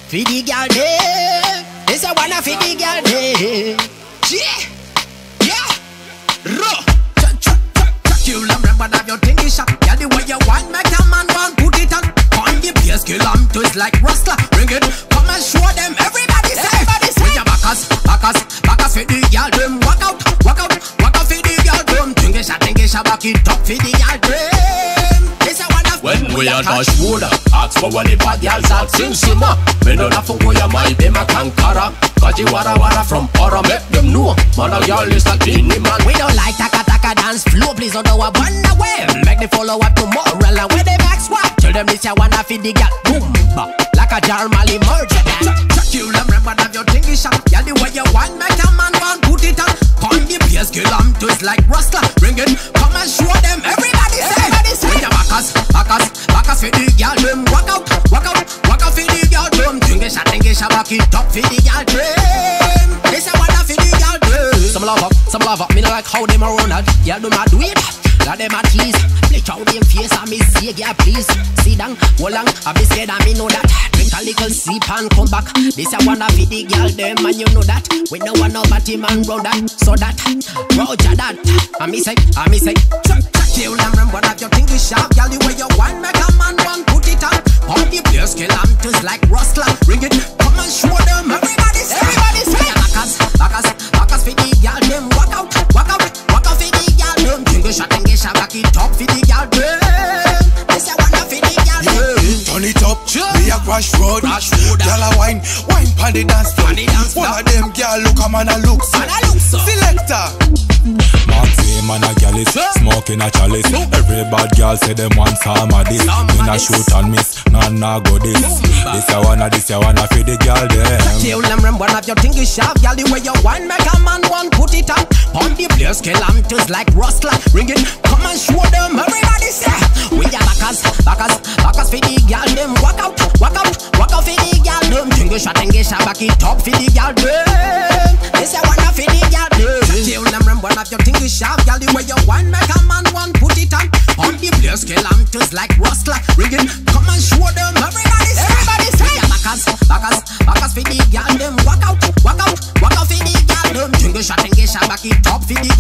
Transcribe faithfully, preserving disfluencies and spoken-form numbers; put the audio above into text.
for the girl there. This a wanna for the girl there. Yeah, yeah. Raw. You remember that your thing is shot. Yeah, the way you want, make a man want put it on. On the place, kill them twist like rustler. Bring it, come and show them. Everybody say, everybody say. With your backers, backers, backers for the girl them. Walk out, walk out, walk out for the girl them. Think it shot, think it shot, back it up for the girl them. This a one of when we are dash wood, ask for one if a girl's out sing simmer. Me know that for who you might be my kankara. Cause you wara wara from Ora, make them know. Man a girl is a teeny man. We don't like taka taka dance flow, please don't know a wonder where. Make the follow up tomorrow and where they back swap. Tell them this ya wanna feed the girl. Boom, ba, like a jar mali merge. Check you remember that your thing is shot. Yeah, the way you want, make a man want put it on. On the place, kill them twist like rustler. Bring it, come and show them. Everybody say, everybody say. With your backers, backers, backers for the girl them. Walk out, walk out, walk out for the girl them. Think it shot, think it shot, back it up for the girl them. This a wanna for the girl them. Some love up, some love up. Me not like how them a run that. Girl them a do it, that them a tease. Bleach out them face and me say, girl please. Sit down, hold on, I be scared and me know that. Drink a little sip and come back. This a wanna for the girl them and you know that. We no want nobody man round that. So that, Roger that. And me say, and me say, check, check you remember that your thing is sharp. Girl the way you want, make a man want put it on. On the place, kill them just like rustler. Bring it, come and show them. Everybody say, everybody say. Backers, backers, backers for the girl them. Walk out, walk out, walk out for the girl them. Think you shot, think you shot, back it up for the girl them. This a wanna for the girl them. Turn it up, we a crash road. Girl a wine, wine pon the dance floor. One of them girl look a man a look so. Selector. Maxi man a gal is smoking a chalice. Every bad girl say them want some of this. Me na shoot and miss, nah nah go this. This a wanna, this a wanna for the girl them. Tell them rem one of your thing is sharp. Girl the way you wine make a man want put it on. On the place kill them just like rustler. Ring it, come and show them. Everybody say we are backers, backers, backers for the girl them. Walk out, walk out, walk out for the girl them. Think you shot, think you shot, back it up for the girl them. This a wanna for the girl them. Tell them rem one of your thing is sharp. Girl the way you wine make a man want put it on. On the place kill them just like rustler. Ring it, come and show them. Everybody say, everybody say. We are backers, backers, backers for the girl them. Walk out, walk out, walk out for the girl them. Think you shot, think you shot, back it up for the